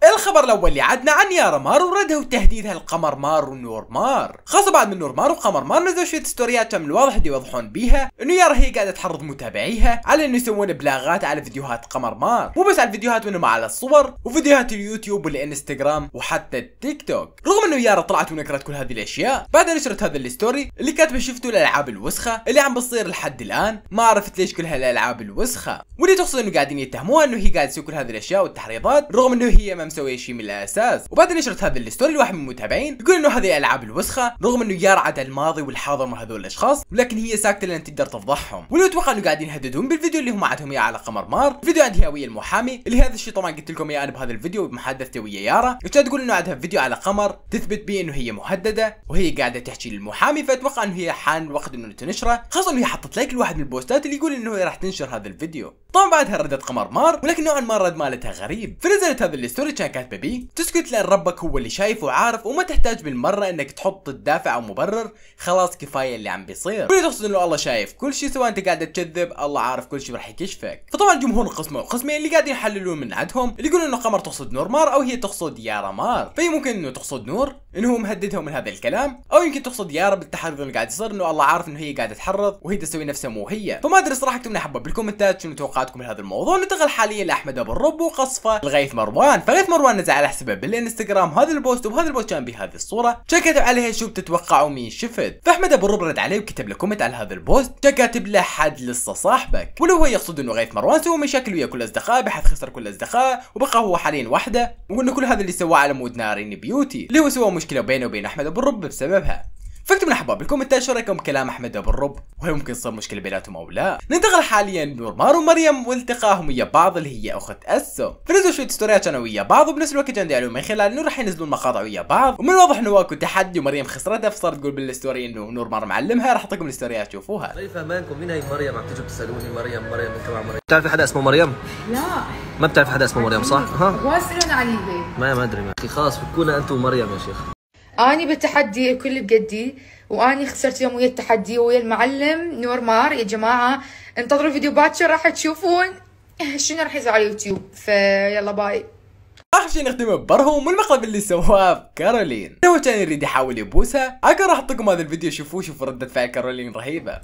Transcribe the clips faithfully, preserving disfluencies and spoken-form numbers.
الخبر الاول اللي عدنا عن يارا مار وردها وتهديدها القمر مار ونور مار، خاصة بعد من نور مار وقمر مار نزلوا شوية ستوريات كان من الواضح انه يوضحون بيها انه يارا هي قاعدة تحرض متابعيها على انه يسوون بلاغات على فيديوهات قمر مار، مو بس على الفيديوهات وانما على الصور وفيديوهات اليوتيوب والانستغرام وحتى التيك توك، رغم انه يارا طلعت ونكرت كل هذه الاشياء بعد نشرت هذا الستوري اللي كاتبه شفتوا الالعاب الوسخة اللي عم بتصير لحد الان، ما عرفت ليش كل هالالعاب الوسخة، واللي تقصد انه قاعدين يتهموها انه هي قاعدة تسوي كل هذه الاشياء والتحريضات رغم انه هي ما مسويه شيء من الاساس. وبعد نشرت هذا الستوري لواحد من المتابعين يقول انه هذه الالعاب الوسخة رغم انه يارا عدا الماضي والحاضر مع هذول الاشخاص، ولكن هي ساكتة لان تقدر تفضحهم، واللي اتوقع انه قاعدين يهددون بالفيديو اللي هم عندهم اياه على قمر مار، فيديو عند هاوية المحامي اللي هذا الشيء طبعا قلت لكم اياه انا بهذا الفيديو بمحادثتي ويا يارا، كانت تقول انه عندها فيديو على قمر تثبت به انه هي مهددة وهي قاعدة تحكي للمحامي، فاتوقع انه هي حان الوقت انه تنشره، خاصة انه هي حطت لايك لواحد من البوستات اللي يقول انه هي راح تنشر هذا الفيديو. طبعا بعدها ردت قمر مار ولكن نوعا ما الرد مالتها غريب، فنزلت هذا الستوري كان كاتبه بيه تسكت لان ربك هو اللي شايف وعارف وما تحتاج بالمره انك تحط تدافع او مبرر، خلاص كفايه اللي عم بيصير، واللي تقصد انه الله شايف كل شيء سواء انت قاعده تكذب الله عارف كل شيء راح يكشفك. فطبعا الجمهور قسمه وقسمين اللي قاعدين يحللون من عندهم اللي يقولون انه قمر تقصد نور مار او هي تقصد يارا مار، فهي ممكن انه تقصد نور انه هو مهددها من هذا الكلام، او يمكن تقصد يارا بالتحرض اللي قاعد يصير انه الله عارف انه هي قاعده تحرض وهي تسوي نفسها مو هي. فما ادري صراحه اكتبوا لنا حبه بالكومنتات شنو توقعاتكم من هذا الموضوع. ننتقل حاليا لاحمد ابو الرب وقصفه لغيث مروان، فغيث مروان نزل على حسابه بالانستغرام هذا البوست، وبهذا البوست كان بهذه الصوره كان كاتب عليها شو بتتوقعوا مين شفت، فاحمد ابو الرب رد عليه وكتب له كومنت على هذا البوست كان كاتب له حد لسه صاحبك، ولو هو يقصد انه غيث مروان سوى مشاكل ويا كل اصدقائه بحيث خسر كل اصدقائه وبقى هو حاليا وحده، وانه كل هذا اللي سواه على مود نارين بيوتي اللي هو سوى مشكله بينه وبين احمد ابو الرب بسببها. فاكتبوا لنا حباب بالكومنتات شو رايكم بكلام احمد ابو الرب وهل ممكن تصير مشكله بيناتهم او لا. ننتقل حاليا نور مار ومريم والتقاهم ويا بعض اللي هي اخت اسو، فنزلوا شويه ستوريات كانوا ويا بعض وبنفس الوقت كانوا يعلنون من خلال انه راح ينزلون مقاطع ويا بعض، ومن الواضح انه اكو تحدي ومريم خسرتها فصارت تقول بالستوري انه نور مار معلمها، راح اعطيكم الستوريات تشوفوها. طيب فهمانكم مين هي مريم؟ عم تيجوا تسالوني مريم مريم انت مع مريم، بتعرفي حدا اسمه مريم؟ لا ما بتعرفي حدا اسمه مريم صح؟ ها؟ واسالون علي البيت ما ما ادري اخي خلاص فكونا انتم ومريم يا شيخ. اني بالتحدي الكل بقدي، واني خسرت اليوم ويا التحدي ويا المعلم نور مار. يا جماعه انتظروا فيديو باكر راح تشوفون شنو راح يصير على اليوتيوب، فيلا باي. اخر شيء نختم ببرهم والمقلب اللي سواه كارولين، هو كان يريد يحاول يبوسها، اكو راح اعطيكم هذا الفيديو شوفوه شوفوا ردة فعل كارولين رهيبه.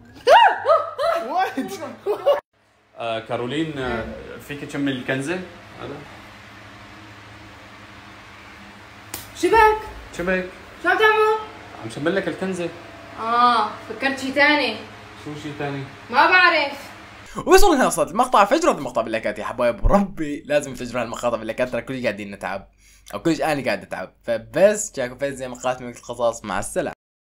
آه كارولين آه فيك تشمل الكنزه؟ هذا شبك شبك شو عم تعمل؟ عم شمل لك الكنزه. اه فكرت شي ثاني. شو شيء ثاني؟ ما بعرف. وصلنا لهنا وصلت المقطع، فجروا المقطع باللايكات يا حبايب وربي لازم تفجروا هالمقاطع باللايكات، ترى كل قاعدين نتعب او كل انا قاعد اتعب، فبس جاكم فايز زي ما قالت من القصص، مع السلامه.